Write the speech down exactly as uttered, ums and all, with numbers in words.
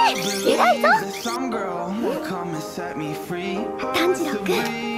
偉いぞ。 Some girl will come and set me free. 炭治郎君